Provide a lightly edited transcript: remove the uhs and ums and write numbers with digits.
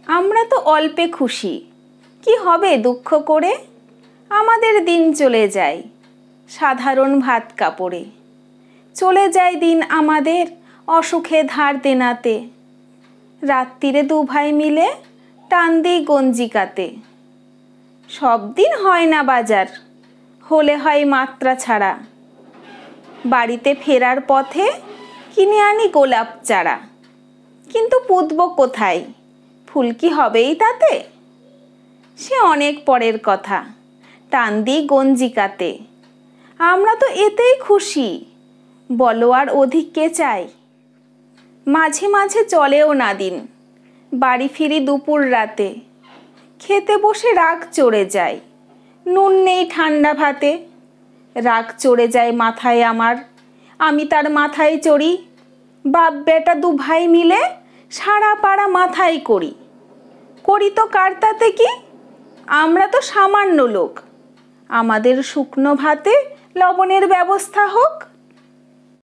আমরা তো অল্পে খুশি, কি হবে দুঃখ করে। আমাদের দিন চলে যায় সাধারণ ভাত কাপড়ে। চলে যায় দিন আমাদের অসুখে ধার দেনাতে। রাত্রিরে দু ভাই মিলে টান দিই গঞ্জিকাতে। সব দিন হয় না বাজার, হলে হয় মাত্রা ছাড়া। বাড়িতে ফেরার পথে কিনে আনি গোলাপ চারা। কিন্তু পুঁতব কোথায়, ফুল কি হবেই তাতে? সে অনেক পরের কথা, টান দিই গঞ্জিকাতে। আমরা তো এতেই খুশি, বলো আর অধিক কে চাই। মাঝে মাঝে চলেও না দিন, বাড়ি ফিরি দুপুর রাতে। খেতে বসে রাগ চড়ে যায়, নুন নেই ঠান্ডা ভাতে। রাগ চড়ে যায় মাথায় আমার, আমি তার মাথায় চড়ি। বাপ বেটা দু ভাই মিলে সারা পাড়া মাথায় করি। করি তো কার তাতে কি, আমরা তো সামান্য লোক। আমাদের শুকনো ভাতে লবণের ব্যবস্থা হোক।